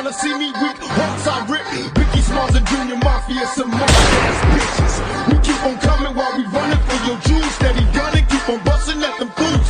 wanna see me weak, hearts I rip. Biggie Smalls and Junior Mafia, some monster-ass bitches. We keep on coming while we running for your jewels. Steady gunning, keep on busting at them fools.